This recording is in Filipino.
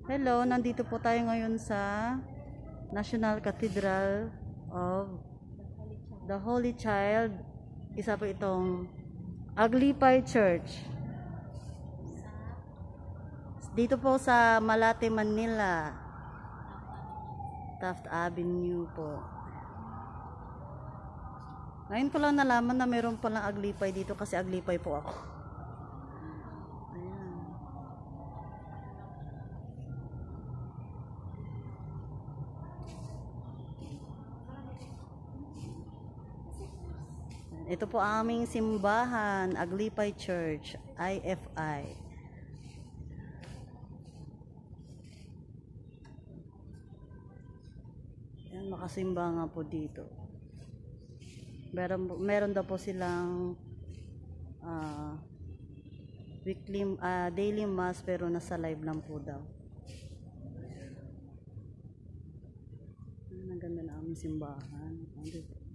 Hello, nandito po tayo ngayon sa National Cathedral of the Holy Child. Isa po itong IfI Church. Dito po sa Malate, Manila. Taft Avenue po. Ngayon ko lang nalaman na mayroon palang IfI dito kasi IfI po ako. Ayan. Ito po ang aming simbahan, IfI Church, IfI. Yan, makasimba nga po dito. Meron daw po silang daily mass pero nasa live lang po daw. Ang ganda na aming simbahan.